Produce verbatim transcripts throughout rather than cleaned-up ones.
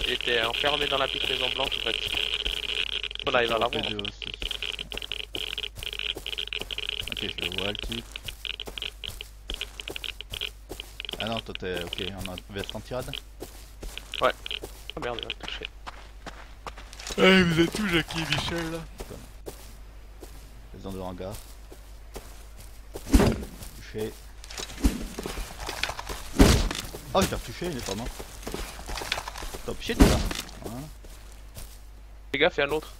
il était enfermé dans la petite maison blanche en fait. On arrive à l'avoir. Ok, je le vois le type. Ah non, toi t'es. Ok, on a veste en tirade. Ouais. Oh merde, il m'a touché. Eh, vous êtes tous Jackie et Michel là. Les gens de hangar. Touché. Oh, je l'ai retouché, il est pas mort. Top shit là. Voilà. Fais gaffe, il y a un autre.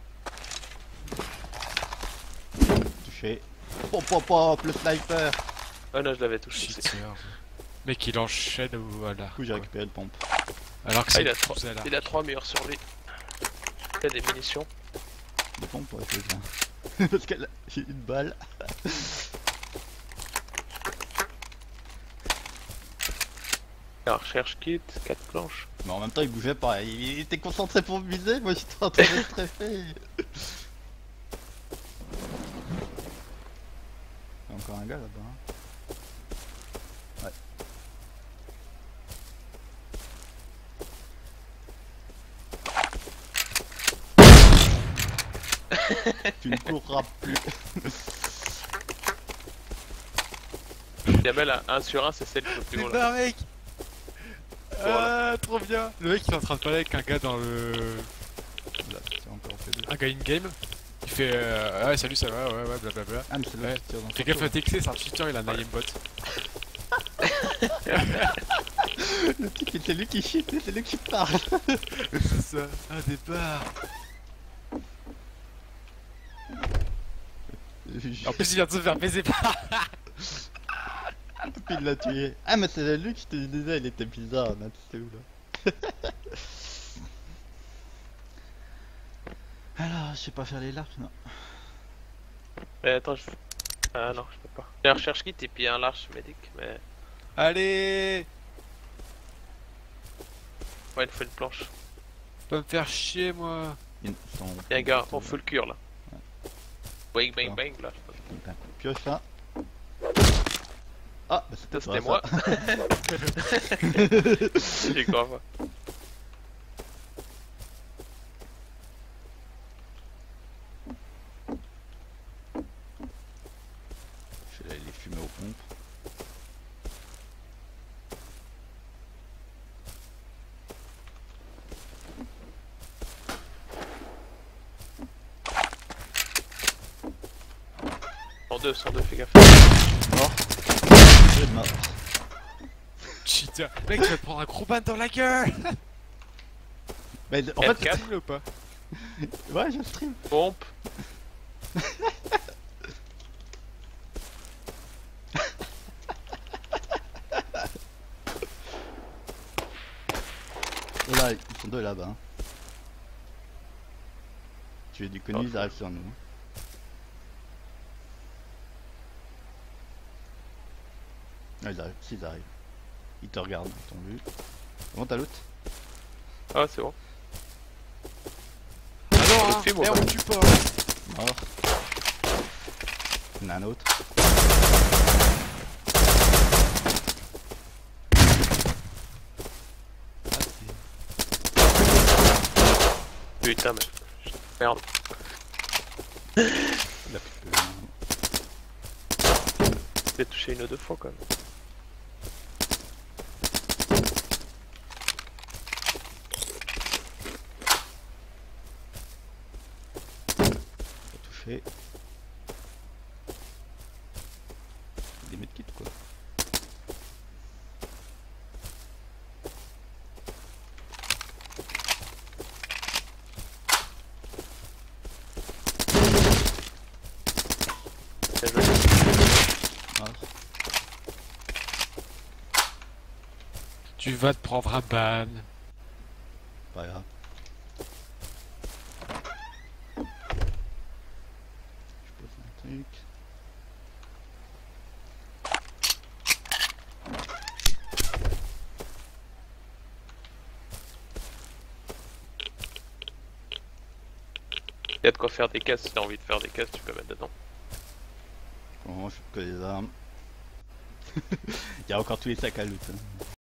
Touché. Pop pop pop, le sniper. Ah non, je l'avais touché. Shit, mec, il enchaîne voilà. Du coup, j'ai récupéré le pompe. Alors que Ah, c'est il, a une trois... pousse à l'arc. il a trois murs sur lui. Il a des munitions. Le pompe, ouais, c'est bien. Parce que là, j'ai une balle. Un recherche kit, quatre planches. Mais en même temps, il bougeait pas. Il, il était concentré pour me viser. Moi, j'étais en train de stresser. Il y a encore un gars là-bas. Hein. Tu ne courras plus. Yamel a un sur un, c'est celle le plus C'est gros pas là. mec. Voilà. Ah, trop bien. Le mec il est en train de parler avec un gars dans le... Là, c'est encore fait deux. Un gars in-game. Il fait euh... ouais salut ça va, ouais ouais blablabla. Ah, mais c'est là Ouais. qui tire dans Fais son gaffe tour. à T X, c'est un tuteur, il a un aimbot. Le type, c'est lui qui chute, c'est lui qui parle. C'est ça, un départ. En plus il vient de se faire baiser par... Puis il l'a tué. Ah, mais c'est lui qui te disais, il était bizarre. Là, tu sais où là. Alors, je sais pas faire les larges, non. Mais attends, je... Ah non, je peux pas. J'ai un recherche kit et puis un large médic, mais... Allez. Ouais, il faut une planche. Pas me faire chier moi. Ils sont... Y'a un gars, on fout le cure là. Ouais. Bang bang bang là, je pense. Un coup de pioche là. Ah, bah c'était Ça c'était toi, moi. ça. J'y crois pas. Je vais aller les fumer aux pompes. En deux, sans deux, fais gaffe. Mort. Il est mort. Cheater. Mec tu vas te prendre un gros ban dans la gueule. Mais en F fait, quatre. Stream ou pas? ouais, je stream. Pompe. Et là, ils sont deux là-bas. Hein. Tu es du connu, ils arrivent sur nous. Ah, ils arrivent, s'ils arrivent. Ils te regardent, ils t'ont vu. Comment t'as loot? Ah, c'est bon. Ah non, Le hein. film, Eh, ou on pas tue pas. Mort. Il y en a un autre. Putain, mais. Merde. Il a plus que J'ai touché une ou deux fois quand même. pas touché. Des medkits quoi. Bien joué. Mort. Tu vas te prendre un ban. Pas grave. Je pose un truc. Y'a de quoi faire des caisses, si t'as envie de faire des caisses, tu peux mettre dedans. Pour le moment, je fais que des armes. Il y a encore tous les sacs à loot. Hein.